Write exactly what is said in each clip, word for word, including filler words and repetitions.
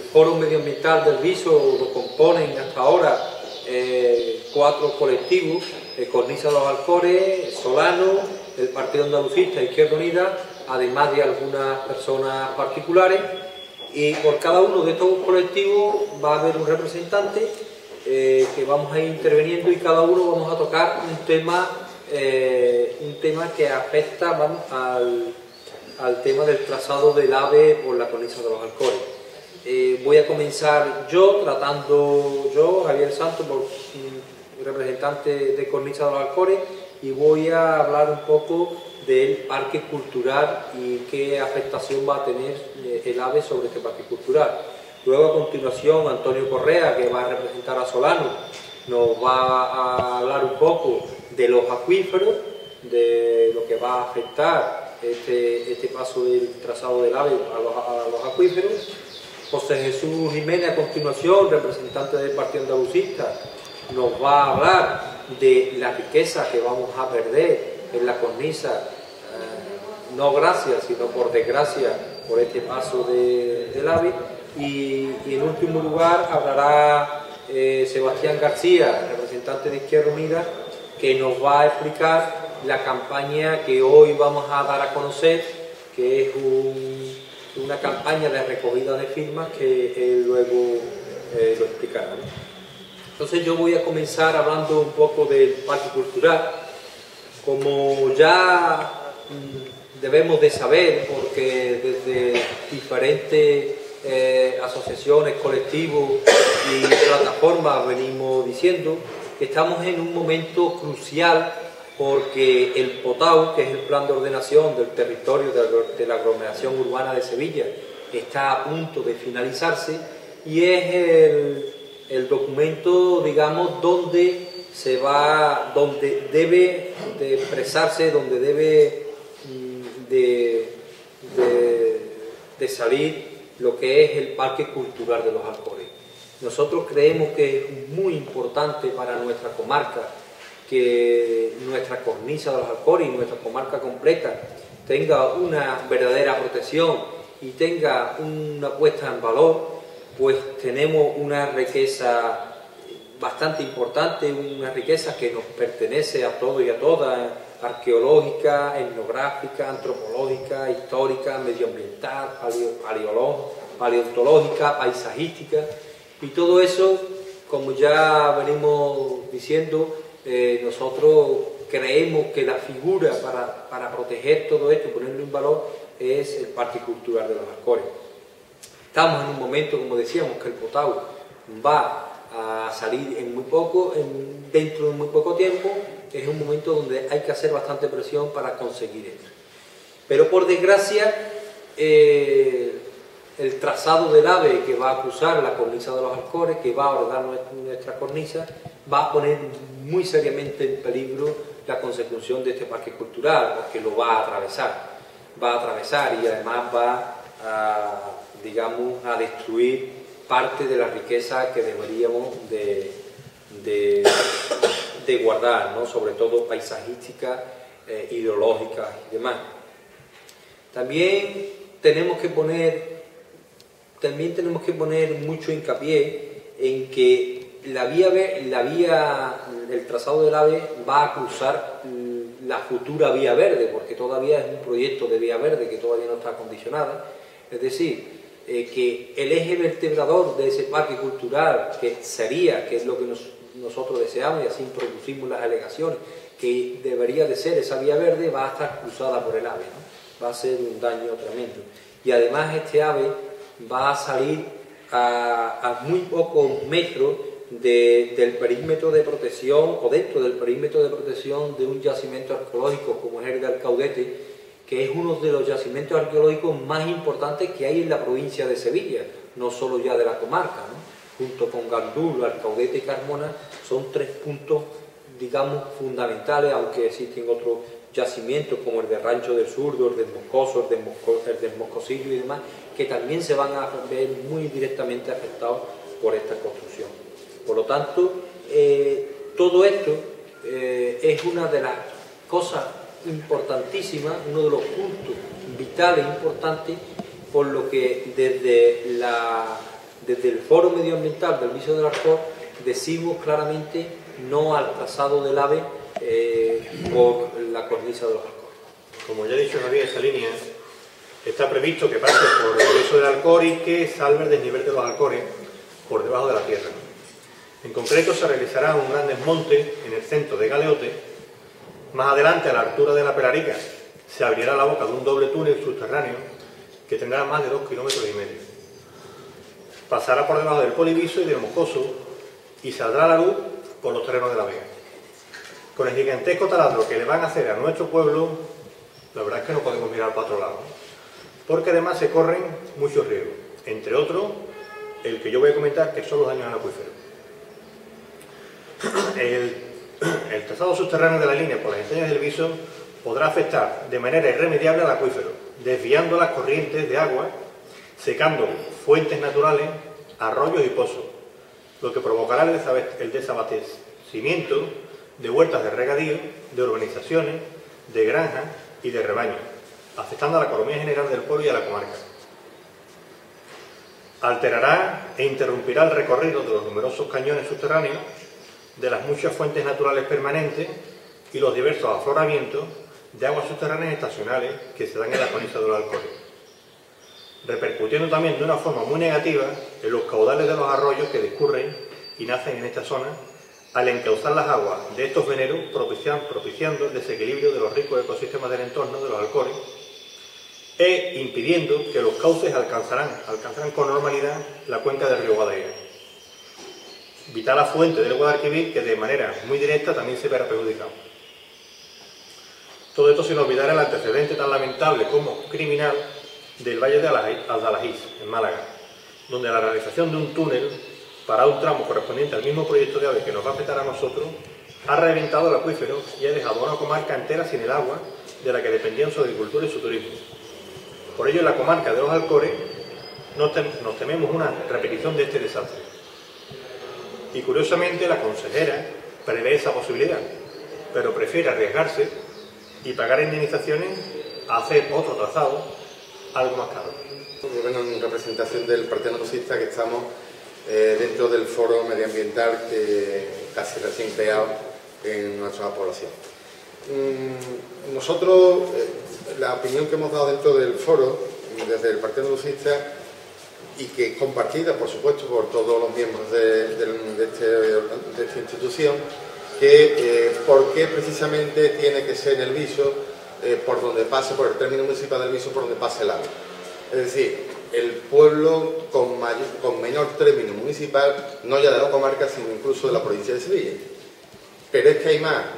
Foro Medioambiental del Viso lo componen hasta ahora eh, cuatro colectivos: eh, Cornisa de los Alcores, Solano, el Partido Andalucista, Izquierda Unida, además de algunas personas particulares, y por cada uno de estos colectivos va a haber un representante eh, que vamos a ir interviniendo, y cada uno vamos a tocar un tema, eh, un tema que afecta, vamos, al, al tema del trazado del AVE por la Cornisa de los Alcores. Eh, voy a comenzar yo, tratando yo, Javier Santos, por, mm, representante de Cornisa de los Alcores, y voy a hablar un poco del parque cultural y qué afectación va a tener eh, el AVE sobre este parque cultural. Luego, a continuación, Antonio Correa, que va a representar a Solano, nos va a hablar un poco de los acuíferos, de lo que va a afectar este, este paso del trazado del AVE a los, a los acuíferos. José Jesús Jiménez, a continuación, representante del Partido Andalucista, nos va a hablar de la riqueza que vamos a perder en la cornisa, eh, no gracias, sino por desgracia, por este paso de, del AVE. Y, y en último lugar hablará eh, Sebastián García, representante de Izquierda Unida, que nos va a explicar la campaña que hoy vamos a dar a conocer, que es un una campaña de recogida de firmas que él luego eh, lo explicará. Entonces yo voy a comenzar hablando un poco del parque cultural. Como ya mm, debemos de saber, porque desde diferentes eh, asociaciones, colectivos y plataformas venimos diciendo que estamos en un momento crucial, porque el POTAU, que es el Plan de Ordenación del Territorio de la Aglomeración Urbana de Sevilla, está a punto de finalizarse, y es el, el documento, digamos, donde se va, donde debe de expresarse, donde debe de, de, de salir lo que es el Parque Cultural de los Alcores. Nosotros creemos que es muy importante para nuestra comarca que nuestra cornisa de los Alcores y nuestra comarca completa tenga una verdadera protección y tenga una puesta en valor, pues tenemos una riqueza bastante importante, una riqueza que nos pertenece a todos y a todas, arqueológica, etnográfica, antropológica, histórica, medioambiental, paleontológica, paisajística, y todo eso, como ya venimos diciendo, Eh, nosotros creemos que la figura para, para proteger todo esto y ponerlo en valor es el Parque Cultural de los Alcores. Estamos en un momento, como decíamos, que el POTAU va a salir en muy poco, en, dentro de muy poco tiempo. Es un momento donde hay que hacer bastante presión para conseguir esto. Pero por desgracia, eh, el trazado del AVE que va a cruzar la cornisa de los Alcores, que va a ordenar nuestra cornisa, va a poner muy seriamente en peligro la consecución de este parque cultural, porque lo va a atravesar, va a atravesar y además va a, digamos, a destruir parte de la riqueza que deberíamos de, de, de guardar, ¿no? Sobre todo paisajística, eh, ideológica y demás. También tenemos que poner, también tenemos que poner mucho hincapié en que La vía, la vía, el trazado del AVE va a cruzar la futura vía verde, porque todavía es un proyecto de vía verde que todavía no está acondicionada. Es decir, eh, que el eje vertebrador de ese parque cultural, que sería, que es lo que nos, nosotros deseamos, y así introducimos las alegaciones, que debería de ser esa vía verde, va a estar cruzada por el AVE, ¿no? Va a ser un daño tremendo. Y además este AVE va a salir a, a muy pocos metros De, del perímetro de protección, o dentro del perímetro de protección de un yacimiento arqueológico como es el de Alcaudete, que es uno de los yacimientos arqueológicos más importantes que hay en la provincia de Sevilla, no solo ya de la comarca, ¿no? Junto con Gandul, Alcaudete y Carmona, son tres puntos, digamos, fundamentales, aunque existen otros yacimientos como el de Rancho del Surdo, el del Moscoso, el del, Mosco, el del Moscosillo y demás, que también se van a ver muy directamente afectados por esta construcción. Por lo tanto, eh, todo esto eh, es una de las cosas importantísimas, uno de los puntos vitales importantes, por lo que desde la, desde el Foro Medioambiental del Viso del Alcor decimos claramente no al trazado del AVE eh, por la cornisa de los Alcores. Como ya he dicho, Javier, esa línea está previsto que pase por el Viso del Alcor y que salve el desnivel de los Alcores por debajo de la tierra. En concreto, se realizará un gran desmonte en el centro de Galeote. Más adelante, a la altura de la Pelarica, se abrirá la boca de un doble túnel subterráneo que tendrá más de dos kilómetros y medio. Pasará por debajo del Poliviso y del Moscoso y saldrá a la luz por los terrenos de la Vega. Con el gigantesco taladro que le van a hacer a nuestro pueblo, la verdad es que no podemos mirar para otro lado, porque además se corren muchos riesgos, entre otros el que yo voy a comentar, que son los daños al acuífero. El, el trazado subterráneo de la línea por las entrañas del Viso podrá afectar de manera irremediable al acuífero, desviando las corrientes de agua, secando fuentes naturales, arroyos y pozos, lo que provocará el desabastecimiento de huertas de regadío, de urbanizaciones, de granjas y de rebaños, afectando a la economía general del pueblo y a la comarca. Alterará e interrumpirá el recorrido de los numerosos cañones subterráneos, de las muchas fuentes naturales permanentes y los diversos afloramientos de aguas subterráneas estacionales que se dan en la cornisa de los Alcores, repercutiendo también de una forma muy negativa en los caudales de los arroyos que discurren y nacen en esta zona, al encauzar las aguas de estos veneros, propiciando, propiciando el desequilibrio de los ricos ecosistemas del entorno de los Alcores e impidiendo que los cauces alcanzarán, alcanzarán con normalidad la cuenca del río Guadaira, vital afluente del Guadalquivir, que de manera muy directa también se verá perjudicado. Todo esto sin olvidar el antecedente tan lamentable como criminal del Valle de Aldalajís, en Málaga, donde la realización de un túnel para un tramo correspondiente al mismo proyecto de AVE que nos va a afectar a nosotros, ha reventado el acuífero y ha dejado a una comarca entera sin el agua de la que dependían su agricultura y su turismo. Por ello, en la comarca de los Alcores nos, tem nos tememos una repetición de este desastre. Y curiosamente, la consejera prevé esa posibilidad, pero prefiere arriesgarse y pagar indemnizaciones a hacer otro trazado algo más caro. Yo vengo en representación del Partido Andalucista, que estamos eh, dentro del foro medioambiental que casi recién creado en nuestra población. Mm, nosotros, eh, la opinión que hemos dado dentro del foro, desde el Partido Andalucista, y que es compartida, por supuesto, por todos los miembros de, de, de, este, de esta institución, que eh, por qué precisamente tiene que ser en el Viso, eh, por donde pase, por el término municipal del Viso, por donde pase el agua. Es decir, el pueblo con, mayor, con menor término municipal, no ya de la comarca, sino incluso de la provincia de Sevilla. Pero es que hay más.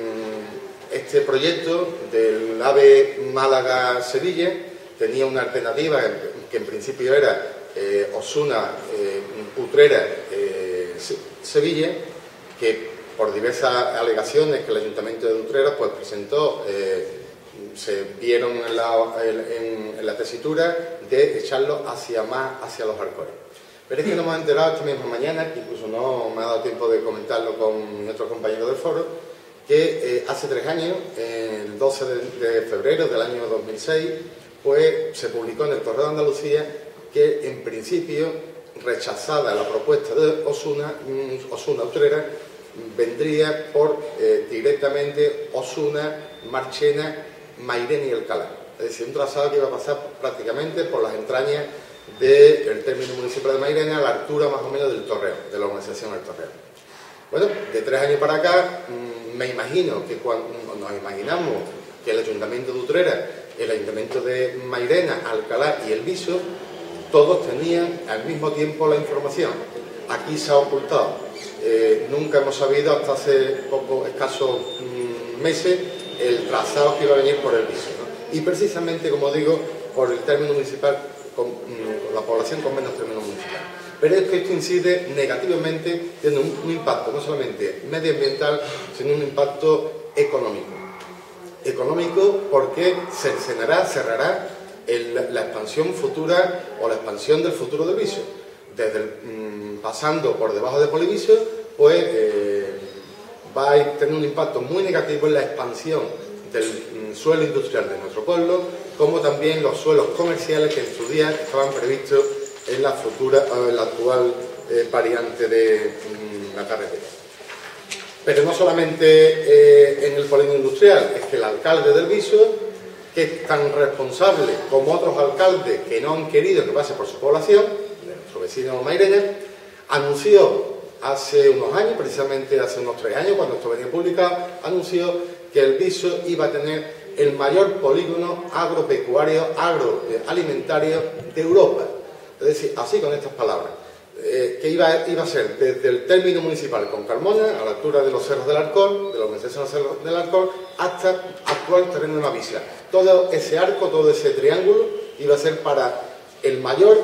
Este proyecto del AVE Málaga-Sevilla tenía una alternativa que en principio era eh, Osuna, eh, Utrera, eh, Sevilla, que por diversas alegaciones que el Ayuntamiento de Utrera pues presentó, eh, se vieron en la, en, en la tesitura de echarlo hacia más hacia los Alcores. Pero es que nos hemos enterado esta misma mañana, que incluso no me ha dado tiempo de comentarlo con nuestros compañeros del foro, que eh, hace tres años, el doce de febrero del año dos mil seis, pues se publicó en el Correo de Andalucía que en principio, rechazada la propuesta de Osuna, Osuna Utrera, vendría por eh, directamente Osuna, Marchena, Mairena y Alcalá. Es decir, un trazado que iba a pasar prácticamente por las entrañas del término municipal de Mairena, a la altura más o menos del Torreo, de la organización del Torreo. Bueno, de tres años para acá, mmm, me imagino que cuando nos imaginamos que el Ayuntamiento de Utrera, el Ayuntamiento de Mairena, Alcalá y El Viso, todos tenían al mismo tiempo la información. Aquí se ha ocultado. Eh, nunca hemos sabido, hasta hace poco, escasos mmm, meses, el trazado que iba a venir por El Viso, ¿no? Y precisamente, como digo, por el término municipal, con mmm, la población con menos término municipal. Pero es que esto incide negativamente, tiene un, un impacto no solamente medioambiental, sino un impacto económico. Económico porque cercenará, cerrará el, la expansión futura o la expansión del futuro del Viso. Desde el, mmm, pasando por debajo de Poliviso, pues eh, va a tener un impacto muy negativo en la expansión del mmm, suelo industrial de nuestro pueblo, como también los suelos comerciales que en su día estaban previstos en la futura, en la actual eh, variante de mm, la carretera. Pero no solamente eh, en el polígono industrial, es que el alcalde del Viso, que es tan responsable como otros alcaldes que no han querido que pase por su población, de nuestro vecino Mairena, anunció hace unos años, precisamente hace unos tres años, cuando esto venía publicado, anunció que el Viso iba a tener el mayor polígono agropecuario, agroalimentario de Europa. Es decir, así con estas palabras, eh, que iba, iba a ser desde el término municipal con Carmona, a la altura de los Cerros del Alcor, de la organización de los Cerros del Alcor, hasta actual terreno de la Visa. Todo ese arco, todo ese triángulo, iba a ser para el mayor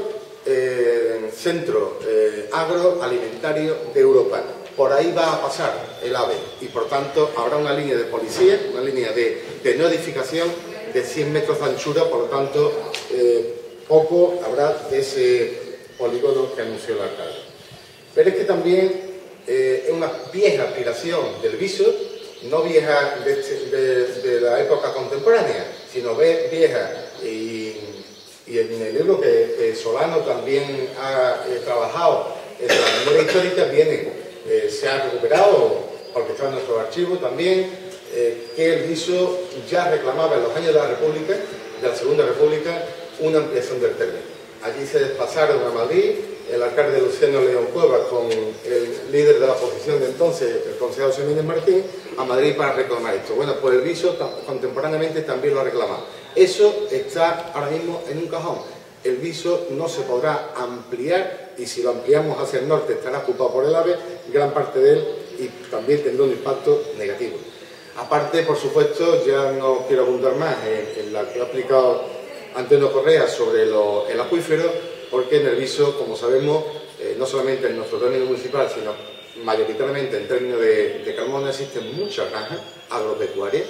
eh, centro eh, agroalimentario de Europa. Por ahí va a pasar el AVE y por tanto habrá una línea de policía, una línea de, de no edificación de cien metros de anchura, por lo tanto eh, poco habrá de ese polígono que anunció el alcalde. Pero es que también eh, es una vieja aspiración del Viso, no vieja de, de, de la época contemporánea, sino vieja y, y en el libro que, que Solano también ha eh, trabajado en la memoria histórica viene. Eh, se ha recuperado, porque está en nuestro archivo también, eh, que el Viso ya reclamaba en los años de la República, de la Segunda República, una ampliación del término. Allí se desplazaron a Madrid, el alcalde Luciano León Cuevas con el líder de la oposición de entonces, el concejal Jiménez Martín, a Madrid para reclamar esto. Bueno, pues el Viso contemporáneamente también lo ha reclamado. Eso está ahora mismo en un cajón. El Viso no se podrá ampliar y si lo ampliamos hacia el norte estará ocupado por el AVE, gran parte de él, y también tendrá un impacto negativo. Aparte, por supuesto, ya no quiero abundar más en, en la que ha explicado Antonio Correa sobre lo, el acuífero, porque en el Viso, como sabemos, eh, no solamente en nuestro término municipal, sino mayoritariamente en términos de, de Carmona, existen muchas granjas agropecuarias,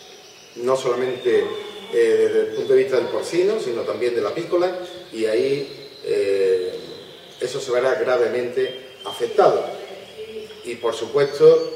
no solamente eh, desde el punto de vista del porcino, sino también del apícola, y ahí eh, eso se verá gravemente afectado. Y por supuesto,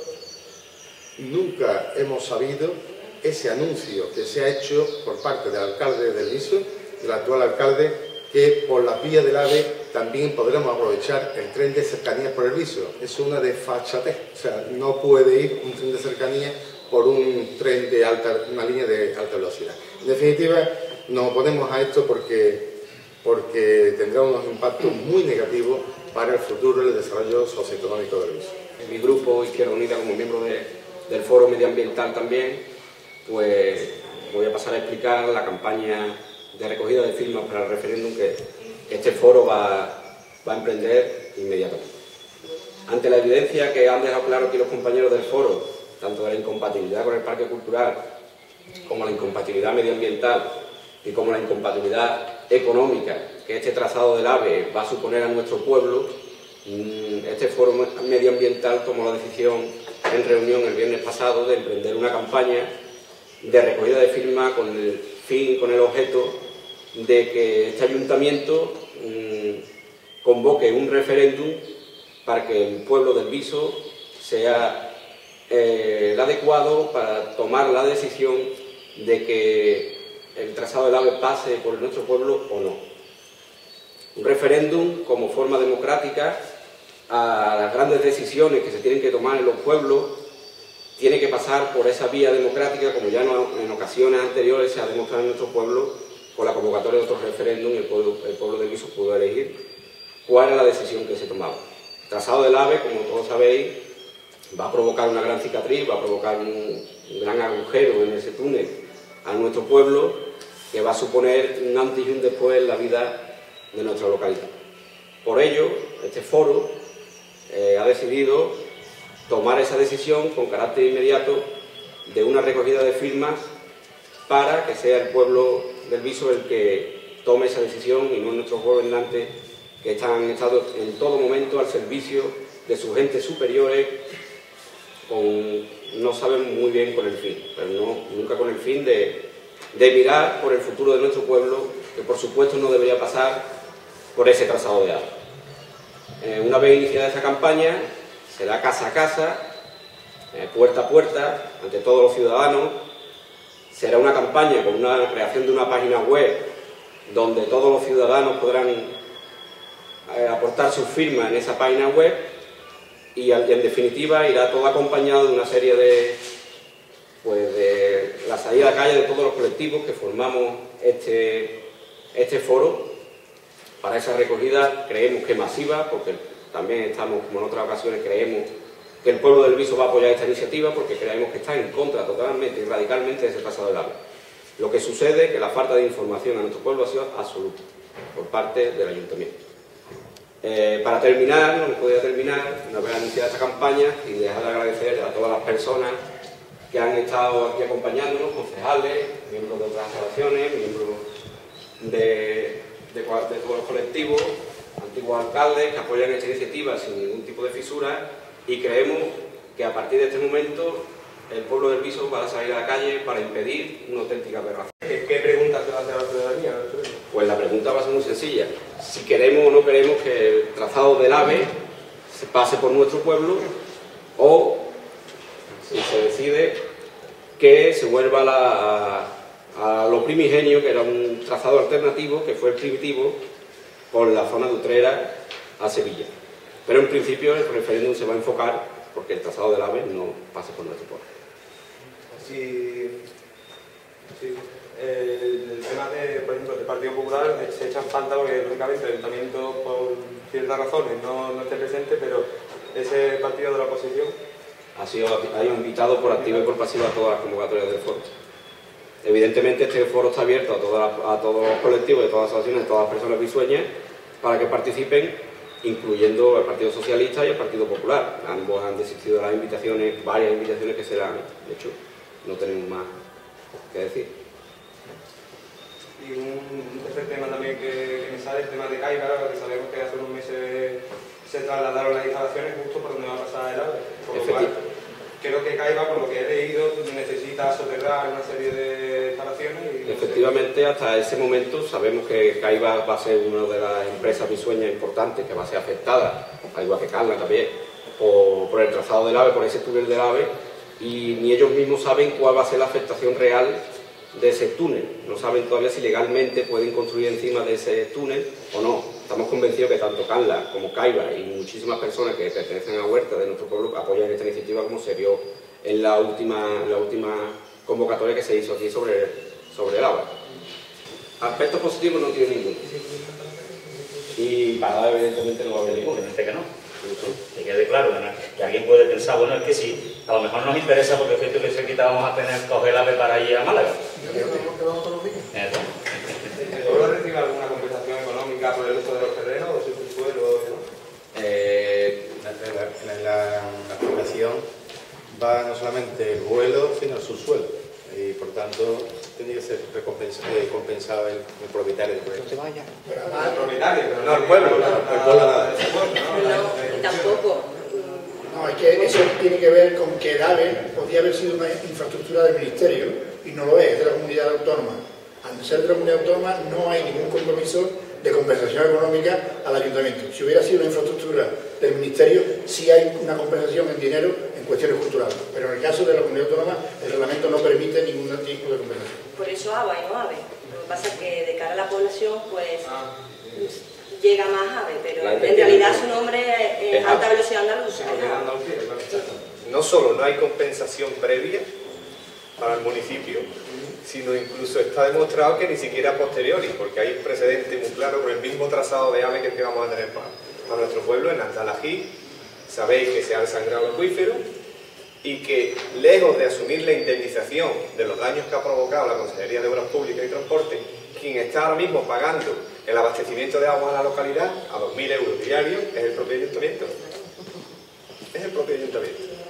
nunca hemos sabido ese anuncio que se ha hecho por parte del alcalde del Viso, del actual alcalde, que por las vías del AVE también podremos aprovechar el tren de cercanías por el Viso. Es una desfachatez, o sea, no puede ir un tren de cercanías por un tren de alta, una línea de alta velocidad. En definitiva, nos oponemos a esto porque, porque tendrá unos impactos muy negativos para el futuro y el desarrollo socioeconómico del Viso. Mi grupo Izquierda Unida, como miembro de, del Foro Medioambiental también, pues voy a pasar a explicar la campaña de recogida de firmas para el referéndum que este foro va, va a emprender inmediatamente. Ante la evidencia que han dejado claro aquí los compañeros del foro, tanto de la incompatibilidad con el parque cultural, como la incompatibilidad medioambiental y como la incompatibilidad económica que este trazado del AVE va a suponer a nuestro pueblo, este foro medioambiental tomó la decisión en reunión el viernes pasado de emprender una campaña de recogida de firmas con el fin, con el objeto de que este ayuntamiento mmm, convoque un referéndum para que el pueblo del Viso sea eh, el adecuado para tomar la decisión de que el trazado del AVE pase por nuestro pueblo o no. Un referéndum como forma democrática a las grandes decisiones que se tienen que tomar en los pueblos tiene que pasar por esa vía democrática, como ya no, en ocasiones anteriores se ha demostrado en nuestro pueblo, con la convocatoria de otros referéndums, el pueblo, el pueblo del Viso pudo elegir cuál era la decisión que se tomaba. El trazado del AVE, como todos sabéis, va a provocar una gran cicatriz, va a provocar un, un gran agujero en ese túnel a nuestro pueblo, que va a suponer un antes y un después en la vida de nuestra localidad. Por ello, este foro eh, ha decidido tomar esa decisión con carácter inmediato de una recogida de firmas para que sea el pueblo del Viso el que tome esa decisión y no nuestros gobernantes que están estado en todo momento al servicio de sus entes superiores, con, no saben muy bien con el fin, pero no, nunca con el fin de, de mirar por el futuro de nuestro pueblo, que por supuesto no debería pasar por ese trazado de AVE. Eh, una vez iniciada esa campaña, será casa a casa, eh, puerta a puerta, ante todos los ciudadanos. Será una campaña con una creación de una página web donde todos los ciudadanos podrán eh, aportar su firma en esa página web y, y en definitiva irá todo acompañado de una serie de, pues, de la salida a la calle de todos los colectivos que formamos este, este foro. Para esa recogida creemos que masiva, porque también estamos, como en otras ocasiones, creemos que el pueblo del Viso va a apoyar esta iniciativa porque creemos que está en contra totalmente y radicalmente de ese trazado del AVE. Lo que sucede es que la falta de información a nuestro pueblo ha sido absoluta por parte del Ayuntamiento. Eh, para terminar, no me podía terminar, una vez anunciada esta campaña, y dejar de agradecer a todas las personas que han estado aquí acompañándonos, concejales, miembros de otras asociaciones, miembros de, de, de todos los colectivos, antiguos alcaldes que apoyan esta iniciativa sin ningún tipo de fisura, y creemos que a partir de este momento el pueblo del Viso va a salir a la calle para impedir una auténtica aberración. ¿Qué, qué preguntas se va a hacer a la ciudadanía? Pues la pregunta va a ser muy sencilla. Si queremos o no queremos que el trazado del AVE se pase por nuestro pueblo, o si se decide que se vuelva a, la, a, a lo primigenio, que era un trazado alternativo, que fue el primitivo, por la zona de Utrera a Sevilla. Pero en principio el referéndum se va a enfocar porque el trazado del AVE no pase por nuestro pueblo. Sí, sí. Eh, el tema de, por ejemplo, del Partido Popular se echa en falta porque lógicamente el Ayuntamiento por ciertas razones no, no esté presente, pero ese partido de la oposición ha sido ha invitado por activa y por pasiva a todas las convocatorias del foro. Evidentemente este foro está abierto a, todas, a todos los colectivos, de todas las asociaciones, de todas las personas visueñas, para que participen, incluyendo al Partido Socialista y al Partido Popular. Ambos han desistido de las invitaciones, varias invitaciones que se le han hecho. No tenemos más que decir. Y un tercer tema también que, que me sale, el tema de Caiba, que sabemos que hace unos meses se trasladaron las instalaciones justo por donde va a pasar el AVE. Por lo cual, creo que Caiba, por lo que he leído, necesita soterrar una serie de instalaciones. Y efectivamente, hasta ese momento sabemos que Caiba va a ser una de las empresas visueñas importantes que va a ser afectada, al igual que Carla también, por, por el trazado del AVE, por ese túnel del AVE, y ni ellos mismos saben cuál va a ser la afectación real de ese túnel. No saben todavía si legalmente pueden construir encima de ese túnel o no. Estamos convencidos que tanto Carla como Caiba y muchísimas personas que pertenecen a Huerta de nuestro pueblo apoyan esta iniciativa, como se vio en la última, la última convocatoria que se hizo aquí sobre, sobre el agua. Aspectos positivos no tiene ninguno. Y para evidentemente no va a haber ninguno. Este que no. Que quede claro, ¿no? Que alguien puede pensar, bueno, es que sí, a lo mejor nos interesa porque el efecto que se quita vamos a tener que coger el AVE para ir a Málaga. ¿Puedo recibir alguna compensación económica por el uso de los terrenos o su subsuelo? Eh, en la, en la, la fundación va no solamente el vuelo, sino el subsuelo. Y por tanto, tiene que ser recompensado, eh, compensado el, el propietario del proyecto. No te vayas. Ah, el propietario, pero no el pueblo. El pueblo nada. No, tampoco. No, es que eso tiene que ver con que el AVE podría haber sido una infraestructura del Ministerio y no lo es, es de la comunidad autónoma. Al ser de la comunidad autónoma no hay ningún compromiso de compensación económica al ayuntamiento. Si hubiera sido una infraestructura del Ministerio, sí hay una compensación en dinero en cuestiones culturales, pero en el caso de la comunidad autónoma el reglamento no permite ningún tipo de compensación. Por eso AVA y no AVE. Lo que pasa es que de cara a la población, pues llega más AVE, pero en realidad su nombre es Alta Velocidad Andaluza. No solo no hay compensación previa para el municipio, sino incluso está demostrado que ni siquiera a posteriori, porque hay un precedente muy claro con el mismo trazado de AVE que el que vamos a tener para, para nuestro pueblo, en Antalají. Sabéis que se ha desangrado el acuífero y que, lejos de asumir la indemnización de los daños que ha provocado la Consejería de Obras Públicas y Transporte, quien está ahora mismo pagando el abastecimiento de agua a la localidad a dos mil euros diarios es el propio ayuntamiento. Es el propio ayuntamiento.